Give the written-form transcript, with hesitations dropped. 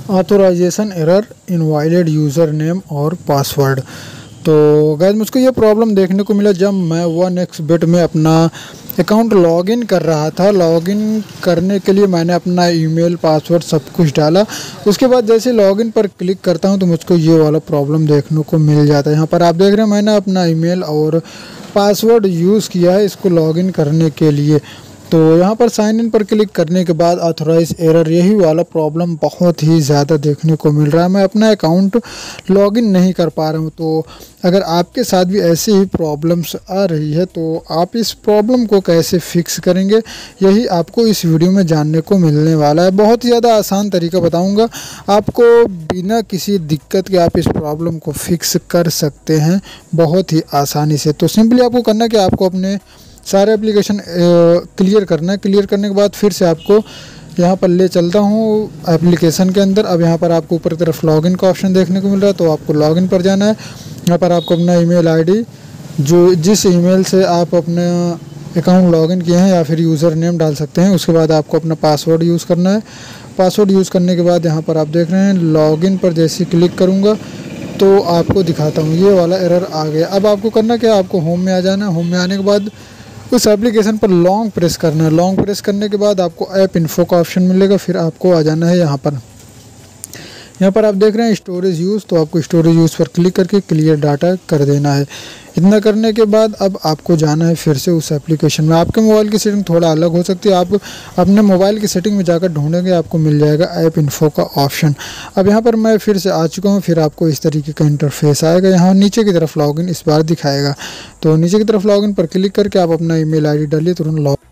Authorisation error, invalid user name और password. तो guys मुझको ये प्रॉब्लम देखने को मिला जब मैं 1xBet में अपना अकाउंट लॉगिन कर रहा था। लॉगिन करने के लिए मैंने अपना ईमेल, पासवर्ड सब कुछ डाला। उसके बाद जैसे लॉगिन पर क्लिक करता हूँ तो मुझको ये वाला प्रॉब्लम देखने को मिल जाता है। यहाँ पर आप देख रहे हैं मैंने अपना ईमेल और पासवर्ड यूज़ किया है इसको लॉगिन करने के लिए। तो यहाँ पर साइन इन पर क्लिक करने के बाद ऑथराइज एरर, यही वाला प्रॉब्लम बहुत ही ज़्यादा देखने को मिल रहा है। मैं अपना अकाउंट लॉगिन नहीं कर पा रहा हूँ। तो अगर आपके साथ भी ऐसी ही प्रॉब्लम्स आ रही है तो आप इस प्रॉब्लम को कैसे फिक्स करेंगे, यही आपको इस वीडियो में जानने को मिलने वाला है। बहुत ही ज़्यादा आसान तरीका बताऊँगा आपको, बिना किसी दिक्कत के आप इस प्रॉब्लम को फिक्स कर सकते हैं बहुत ही आसानी से। तो सिंपली आपको करना है कि आपको अपने सारे एप्लीकेशन क्लियर करना है। क्लियर करने के बाद फिर से आपको यहाँ पर ले चलता हूँ एप्लीकेशन के अंदर। अब यहाँ पर आपको ऊपर की तरफ लॉगिन का ऑप्शन देखने को मिल रहा है, तो आपको लॉगिन पर जाना है। यहाँ पर आपको अपना ईमेल आईडी, जो जिस ईमेल से आप अपना अकाउंट लॉगिन किए हैं, या फिर यूज़र नेम डाल सकते हैं। उसके बाद आपको अपना पासवर्ड यूज़ करना है। पासवर्ड यूज़ करने के बाद यहाँ पर आप देख रहे हैं लॉगिन पर जैसे क्लिक करूँगा तो आपको दिखाता हूँ ये वाला एरर आ गया। अब आपको करना क्या, आपको होम में आ जाना है। होम में आने के बाद उस एप्लीकेशन पर लॉन्ग प्रेस करना है। लॉन्ग प्रेस करने के बाद आपको ऐप इन्फो का ऑप्शन मिलेगा। फिर आपको आ जाना है यहाँ पर आप देख रहे हैं स्टोरेज यूज़, तो आपको स्टोरेज यूज़ पर क्लिक करके क्लियर डाटा कर देना है। इतना करने के बाद अब आपको जाना है फिर से उस एप्लीकेशन में। आपके मोबाइल की सेटिंग थोड़ा अलग हो सकती है, आप अपने मोबाइल की सेटिंग में जाकर ढूंढेंगे, आपको मिल जाएगा ऐप इन्फो का ऑप्शन। अब यहाँ पर मैं फिर से आ चुका हूँ। फिर आपको इस तरीके का इंटरफेस आएगा। यहाँ नीचे की तरफ लॉगिन इस बार दिखाएगा, तो नीचे की तरफ लॉगिन पर क्लिक करके आप अपना ईमेल आईडी डालिए, तुरंत लॉग